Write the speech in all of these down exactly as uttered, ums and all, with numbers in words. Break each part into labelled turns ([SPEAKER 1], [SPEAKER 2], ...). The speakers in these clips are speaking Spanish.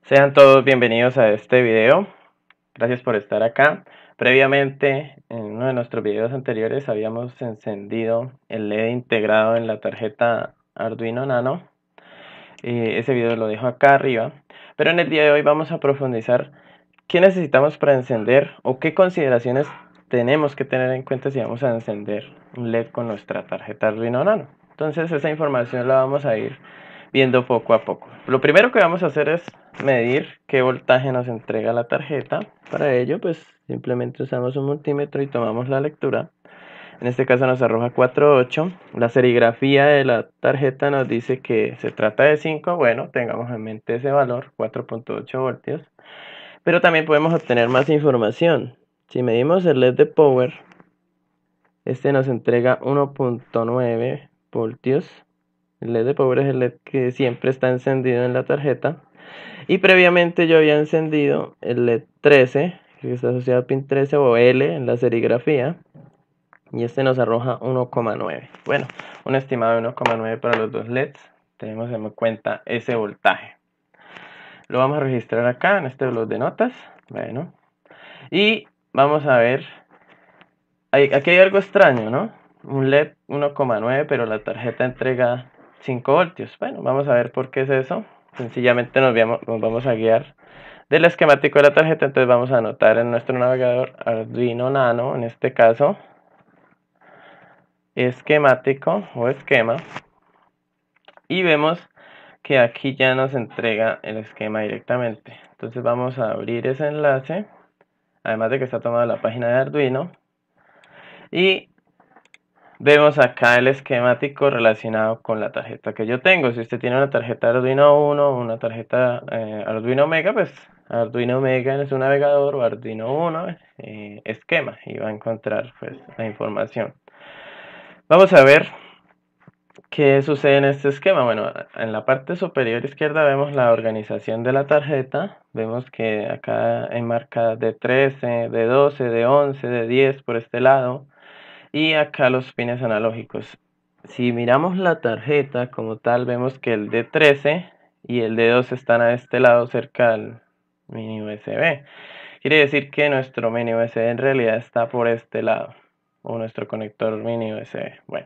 [SPEAKER 1] Sean todos bienvenidos a este video. Gracias por estar acá. Previamente, en uno de nuestros videos anteriores habíamos encendido el L E D integrado en la tarjeta Arduino Nano. Eh, ese video lo dejo acá arriba. Pero en el día de hoy vamos a profundizar qué necesitamos para encender o qué consideraciones tenemos que tener en cuenta si vamos a encender un L E D con nuestra tarjeta Arduino Nano. Entonces esa información la vamos a ir viendo poco a poco. Lo primero que vamos a hacer es medir qué voltaje nos entrega la tarjeta. Para ello, pues simplemente usamos un multímetro y tomamos la lectura. En este caso nos arroja cuatro punto ocho. La serigrafía de la tarjeta nos dice que se trata de cinco. Bueno, tengamos en mente ese valor, cuatro punto ocho voltios. Pero también podemos obtener más información. Si medimos el L E D de power, este nos entrega uno punto nueve voltios. El L E D de power es el L E D que siempre está encendido en la tarjeta. Y previamente yo había encendido el L E D trece, que está asociado a pin trece o L en la serigrafía. Y este nos arroja uno coma nueve. Bueno, un estimado de uno coma nueve para los dos L E Ds. Tenemos en cuenta ese voltaje. Lo vamos a registrar acá en este blog de notas. Bueno. Y vamos a ver. Hay, aquí hay algo extraño, ¿no? Un L E D uno coma nueve, pero la tarjeta entrega cinco voltios. Bueno, vamos a ver por qué es eso. Sencillamente nos vamos, nos vamos a guiar del esquemático de la tarjeta. Entonces vamos a anotar en nuestro navegador Arduino Nano, en este caso, esquemático o esquema. Y vemos que aquí ya nos entrega el esquema directamente. Entonces vamos a abrir ese enlace, además de que está tomada la página de Arduino. Y vemos acá el esquemático relacionado con la tarjeta que yo tengo. Si usted tiene una tarjeta Arduino uno, una tarjeta eh, Arduino Mega, pues Arduino Mega en su navegador o Arduino uno eh, esquema, y va a encontrar pues la información. Vamos a ver qué sucede en este esquema. Bueno, en la parte superior izquierda vemos la organización de la tarjeta. Vemos que acá hay marcas de trece, de doce, de once, de diez por este lado. Y acá los pines analógicos. Si miramos la tarjeta como tal, vemos que el de trece y el de doce están a este lado cerca al mini U S B. Quiere decir que nuestro mini U S B en realidad está por este lado, o nuestro conector mini U S B. Bueno,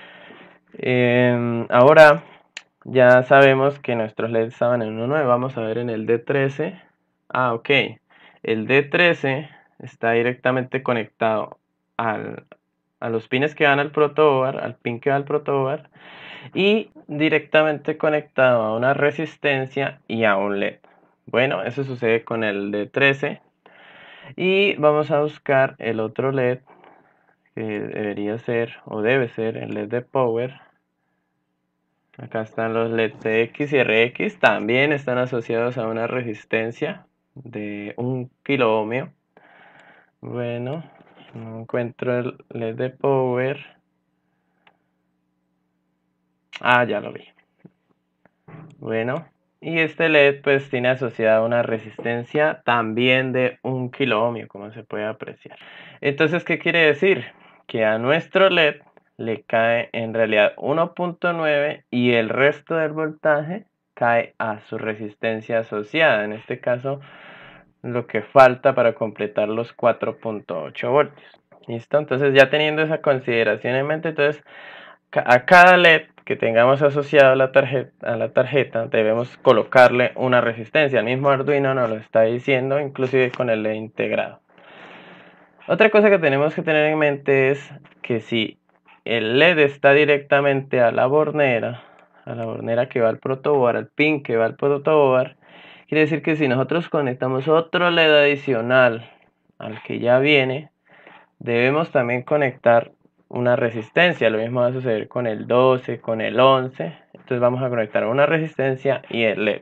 [SPEAKER 1] eh, ahora ya sabemos que nuestros L E Ds estaban en uno punto nueve. Vamos a ver en el D trece. Ah, ok. El D trece está directamente conectado al, a los pines que van al protoboard, al pin que va al protoboard, y directamente conectado a una resistencia y a un L E D. Bueno, eso sucede con el D trece. Y vamos a buscar el otro L E D que debería ser o debe ser el L E D de power. Acá están los L E D C X y R X, también están asociados a una resistencia de un kilo ohmio. Bueno, no encuentro el L E D de power. Ah, ya lo vi. Bueno, y este L E D pues tiene asociada una resistencia también de un kilo ohmio, como se puede apreciar. Entonces, ¿qué quiere decir? Que a nuestro L E D le cae en realidad uno punto nueve y el resto del voltaje cae a su resistencia asociada. En este caso, lo que falta para completar los cuatro punto ocho voltios. ¿Listo? Entonces, ya teniendo esa consideración en mente, entonces a cada L E D que tengamos asociado a la tarjeta, a la tarjeta debemos colocarle una resistencia. El mismo Arduino nos lo está diciendo, inclusive con el L E D integrado. Otra cosa que tenemos que tener en mente es que si el L E D está directamente a la bornera, a la bornera que va al protoboard, al pin que va al protoboard, quiere decir que si nosotros conectamos otro L E D adicional al que ya viene, debemos también conectar una resistencia. Lo mismo va a suceder con el doce, con el once. Entonces vamos a conectar una resistencia y el L E D.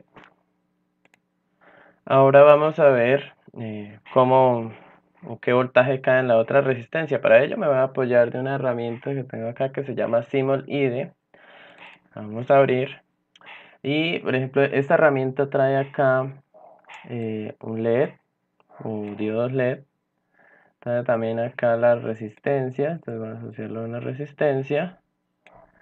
[SPEAKER 1] Ahora vamos a ver eh, cómo o qué voltaje cae en la otra resistencia. Para ello me voy a apoyar de una herramienta que tengo acá que se llama Simol I D E. Vamos a abrir. Y por ejemplo, esta herramienta trae acá eh, un L E D o diodos L E D. Trae también acá la resistencia. Entonces vamos a asociarlo a una resistencia.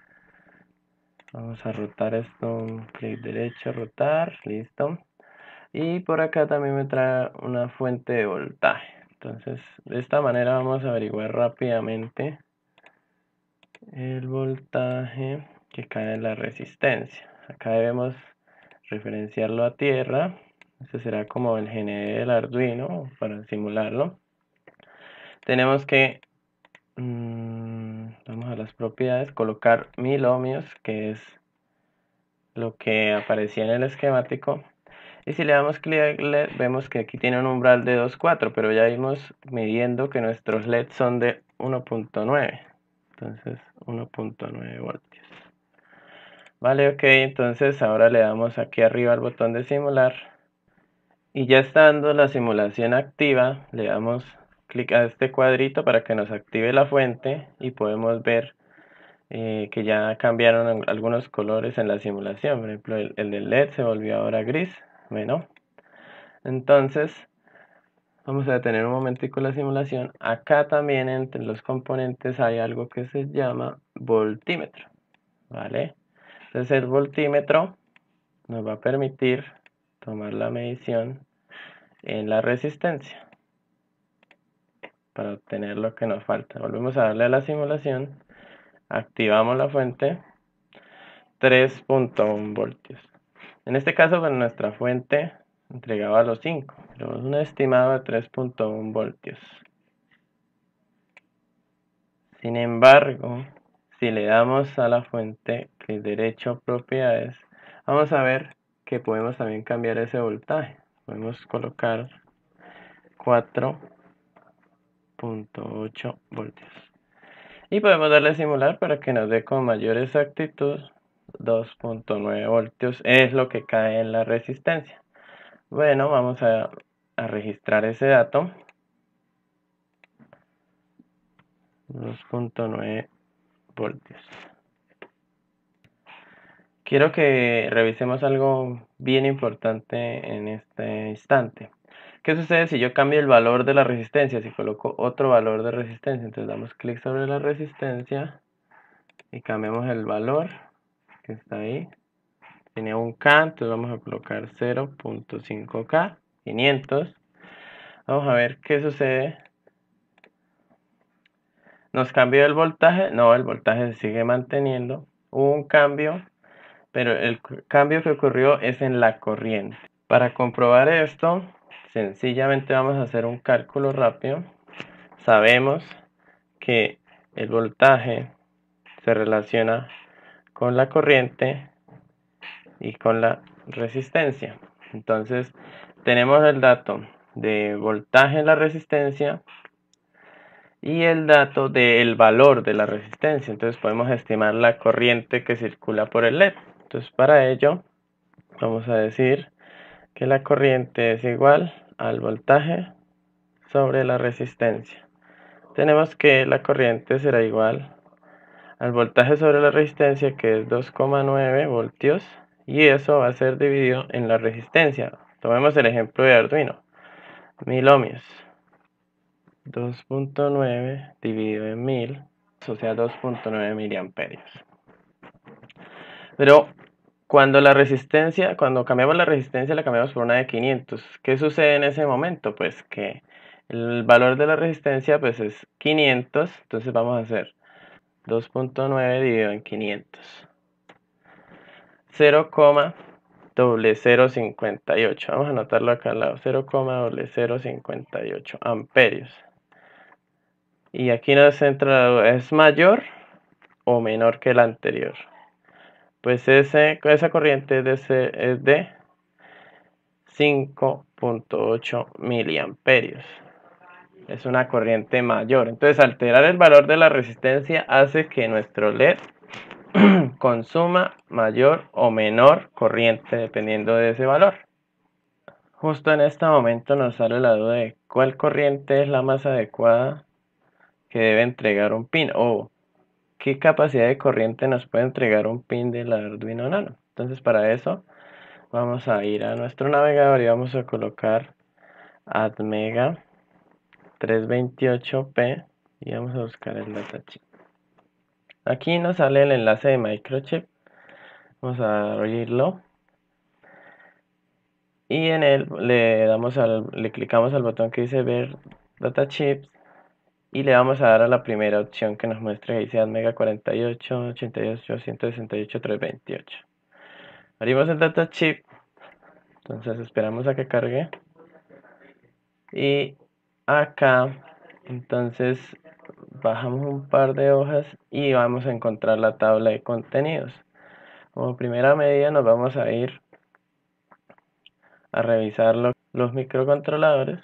[SPEAKER 1] Vamos a rotar esto, un clic derecho, rotar, listo. Y por acá también me trae una fuente de voltaje. Entonces, de esta manera vamos a averiguar rápidamente el voltaje que cae en la resistencia. Acá debemos referenciarlo a tierra. Este será como el G N D del Arduino para simularlo. Tenemos que, mmm, vamos a las propiedades, colocar mil ohmios, que es lo que aparecía en el esquemático. Y si le damos clic a L E D, vemos que aquí tiene un umbral de dos punto cuatro, pero ya vimos midiendo que nuestros L E D son de uno punto nueve. Entonces, uno punto nueve voltios. Vale, ok, entonces ahora le damos aquí arriba al botón de simular. Y ya estando la simulación activa, le damos clic a este cuadrito para que nos active la fuente y podemos ver eh, que ya cambiaron algunos colores en la simulación. Por ejemplo, el, el del L E D se volvió ahora gris. Bueno, entonces vamos a detener un momentico la simulación. Acá también entre los componentes hay algo que se llama voltímetro, ¿vale? Entonces el voltímetro nos va a permitir tomar la medición en la resistencia para obtener lo que nos falta. Volvemos a darle a la simulación, activamos la fuente, tres punto uno voltios. En este caso, bueno, nuestra fuente entregaba los cinco, pero es un estimado de tres punto uno voltios. Sin embargo, si le damos a la fuente clic derecho propiedades, vamos a ver que podemos también cambiar ese voltaje. Podemos colocar cuatro punto ocho voltios. Y podemos darle a simular para que nos dé con mayor exactitud dos punto nueve voltios. Es lo que cae en la resistencia. Bueno, vamos a, a registrar ese dato. dos punto nueve voltios. Quiero que revisemos algo bien importante en este instante. ¿Qué sucede si yo cambio el valor de la resistencia? Si coloco otro valor de resistencia, entonces damos clic sobre la resistencia y cambiamos el valor que está ahí. Tiene un K, entonces vamos a colocar cero punto cinco K, quinientos. Vamos a ver qué sucede. ¿Nos cambió el voltaje? No, el voltaje se sigue manteniendo. Hubo un cambio, pero el cambio que ocurrió es en la corriente. Para comprobar esto, sencillamente vamos a hacer un cálculo rápido. Sabemos que el voltaje se relaciona con la corriente y con la resistencia. Entonces, tenemos el dato de voltaje en la resistencia y el dato del valor de la resistencia. Entonces, podemos estimar la corriente que circula por el L E D. Entonces, para ello, vamos a decir que la corriente es igual al voltaje sobre la resistencia. Tenemos que la corriente será igual al voltaje sobre la resistencia, que es dos coma nueve voltios, y eso va a ser dividido en la resistencia. Tomemos el ejemplo de Arduino, mil ohmios, dos punto nueve dividido en mil, o sea dos punto nueve miliamperios. Pero cuando la resistencia, cuando cambiamos la resistencia, la cambiamos por una de quinientos. ¿Qué sucede en ese momento? Pues que el valor de la resistencia pues es quinientos, entonces vamos a hacer dos punto nueve dividido en quinientos. cero coma cero cincuenta y ocho. Vamos a anotarlo acá al lado. cero coma cero cincuenta y ocho amperios. Y aquí nos entra la duda, ¿es mayor o menor que la anterior? Pues ese, esa corriente es de, ese, es de cinco punto ocho miliamperios. Es una corriente mayor. Entonces, alterar el valor de la resistencia hace que nuestro L E D consuma mayor o menor corriente dependiendo de ese valor. Justo en este momento nos sale la duda de cuál corriente es la más adecuada que debe entregar un pin, o qué capacidad de corriente nos puede entregar un pin del Arduino Nano. Entonces, para eso vamos a ir a nuestro navegador y vamos a colocar atmega trescientos veintiocho p y vamos a buscar el datachip. Aquí nos sale el enlace de microchip. Vamos a abrirlo y en él le damos al, le clicamos al botón que dice ver data chips y le vamos a dar a la primera opción que nos muestra que dice Atmega cuarenta y ocho, ochenta y ocho, ciento sesenta y ocho, trescientos veintiocho. Abrimos el data chip, entonces esperamos a que cargue y acá entonces bajamos un par de hojas y vamos a encontrar la tabla de contenidos. Como primera medida nos vamos a ir a revisar lo, los microcontroladores.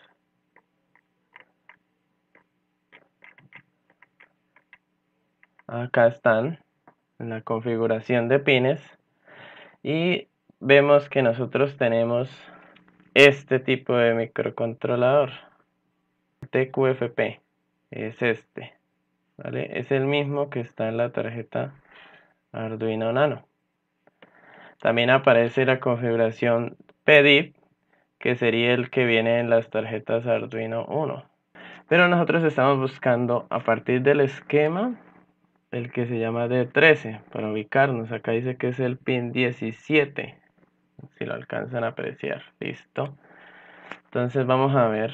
[SPEAKER 1] Acá están en la configuración de pines y vemos que nosotros tenemos este tipo de microcontrolador T Q F P, es este, ¿vale? Es el mismo que está en la tarjeta Arduino Nano. También aparece la configuración P D I F, que sería el que viene en las tarjetas Arduino Uno. Pero nosotros estamos buscando a partir del esquema el que se llama D trece para ubicarnos. Acá dice que es el pin diecisiete, si lo alcanzan a apreciar. Listo. Entonces vamos a ver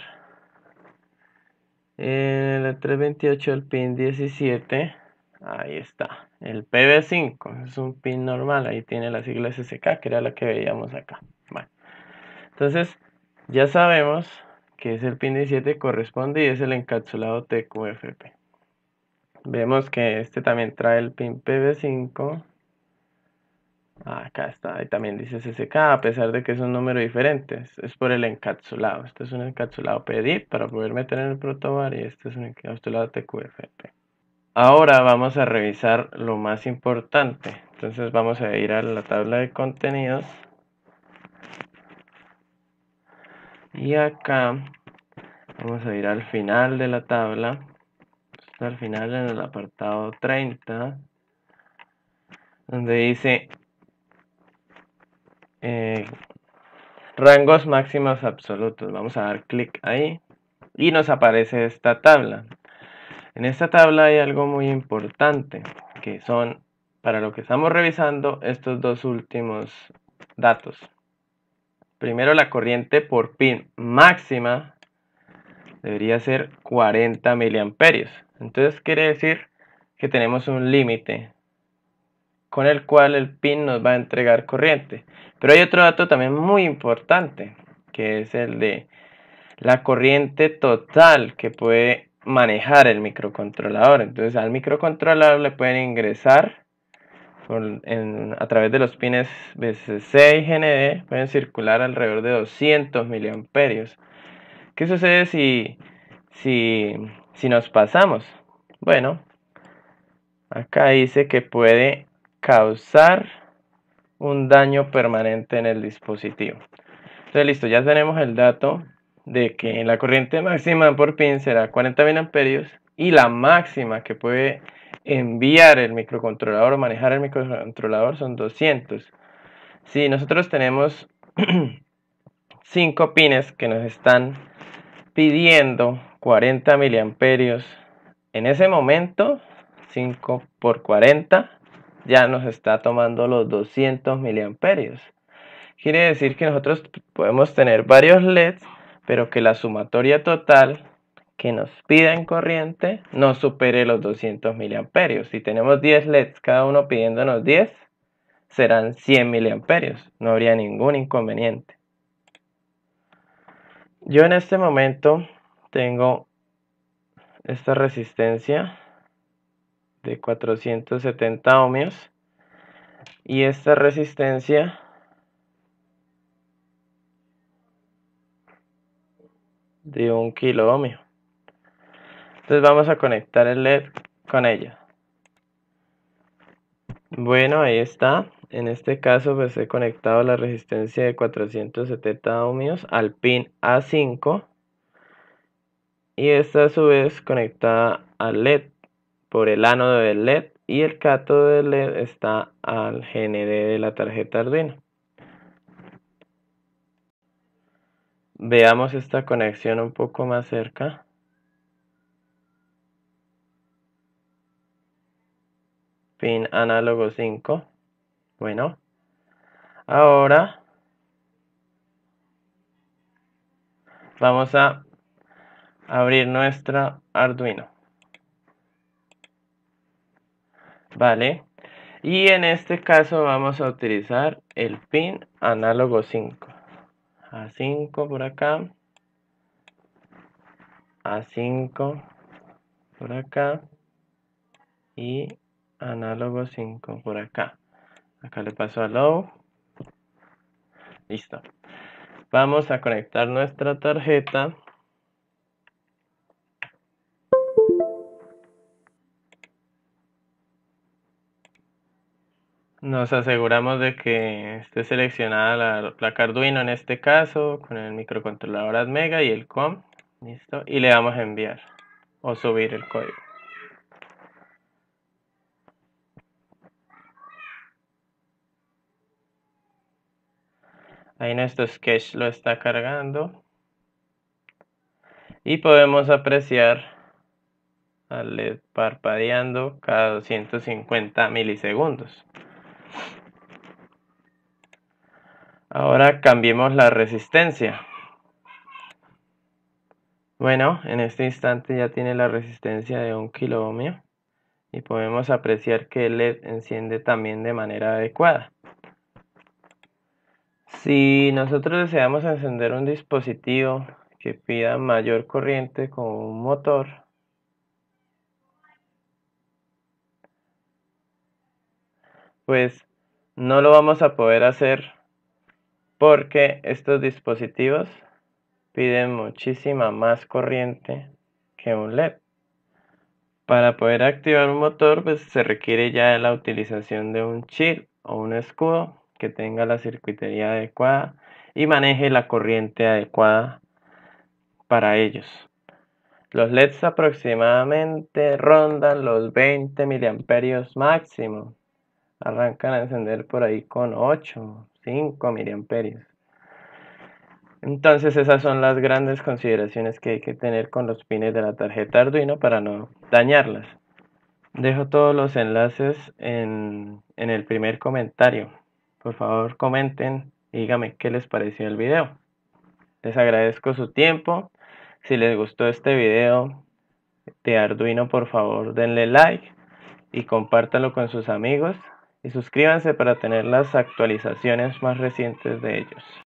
[SPEAKER 1] el trescientos veintiocho, el pin diecisiete. Ahí está, el P B cinco, es un pin normal, ahí tiene la sigla S S K, que era la que veíamos acá. Bueno, entonces ya sabemos que es el pin diecisiete, corresponde y es el encapsulado T Q F P. Vemos que este también trae el pin P B cinco. Acá está, ahí también dice S S K, a pesar de que es un número diferente, es por el encapsulado. Este es un encapsulado P D I F para poder meter en el protobar y este es un encapsulado T Q F P. Ahora vamos a revisar lo más importante. Entonces vamos a ir a la tabla de contenidos. Y acá vamos a ir al final de la tabla. Al final en el apartado treinta. Donde dice eh, rangos máximos absolutos. Vamos a dar clic ahí. Y nos aparece esta tabla. En esta tabla hay algo muy importante, que son, para lo que estamos revisando, estos dos últimos datos. Primero, la corriente por pin máxima debería ser cuarenta miliamperios. Entonces quiere decir que tenemos un límite con el cual el pin nos va a entregar corriente. Pero hay otro dato también muy importante, que es el de la corriente total que puede manejar el microcontrolador. Entonces al microcontrolador le pueden ingresar por, en, a través de los pines B C C y G N D, pueden circular alrededor de doscientos miliamperios. ¿Qué sucede si, si, si nos pasamos? Bueno, acá dice que puede causar un daño permanente en el dispositivo. Entonces listo, ya tenemos el dato de que la corriente máxima por pin será cuarenta miliamperios y la máxima que puede enviar el microcontrolador o manejar el microcontrolador son doscientos. Si nosotros tenemos cinco pines que nos están pidiendo cuarenta miliamperios, en ese momento cinco por cuarenta ya nos está tomando los doscientos miliamperios. Quiere decir que nosotros podemos tener varios L E Ds, pero que la sumatoria total que nos pida en corriente no supere los doscientos miliamperios. Si tenemos diez L E Ds, cada uno pidiéndonos diez, serán cien miliamperios. No habría ningún inconveniente. Yo en este momento tengo esta resistencia de cuatrocientos setenta ohmios y esta resistencia de un kilo ohmio. Entonces vamos a conectar el L E D con ella. Bueno, ahí está. En este caso pues he conectado la resistencia de cuatrocientos setenta ohmios al pin A cinco y esta a su vez conectada al L E D por el ánodo del L E D y el cátodo del L E D está al G N D de la tarjeta Arduino. Veamos esta conexión un poco más cerca. Pin análogo cinco. Bueno, ahora Vamos a abrir nuestro Arduino. Vale. Y en este caso vamos a utilizar el pin análogo cinco. A cinco por acá. A cinco por acá. Y análogo cinco por acá. Acá le paso a low. Listo. Vamos a conectar nuestra tarjeta. Nos aseguramos de que esté seleccionada la placa Arduino en este caso, con el microcontrolador Atmega y el C O M. Listo. Y le damos a enviar o subir el código. Ahí nuestro sketch lo está cargando. Y podemos apreciar al L E D parpadeando cada doscientos cincuenta milisegundos. Ahora cambiemos la resistencia. Bueno, en este instante ya tiene la resistencia de un kilo ohmio y podemos apreciar que el L E D enciende también de manera adecuada. Si nosotros deseamos encender un dispositivo que pida mayor corriente con un motor, pues no lo vamos a poder hacer porque estos dispositivos piden muchísima más corriente que un L E D. Para poder activar un motor, pues se requiere ya la utilización de un chip o un escudo que tenga la circuitería adecuada y maneje la corriente adecuada para ellos. Los L E Ds aproximadamente rondan los veinte miliamperios máximo. Arrancan a encender por ahí con ocho, cinco miliamperios. Entonces esas son las grandes consideraciones que hay que tener con los pines de la tarjeta Arduino para no dañarlas. Dejo todos los enlaces en, en el primer comentario. Por favor comenten y díganme qué les pareció el video. Les agradezco su tiempo. Si les gustó este video de Arduino, por favor denle like y compártanlo con sus amigos. Y suscríbanse para tener las actualizaciones más recientes de ellos.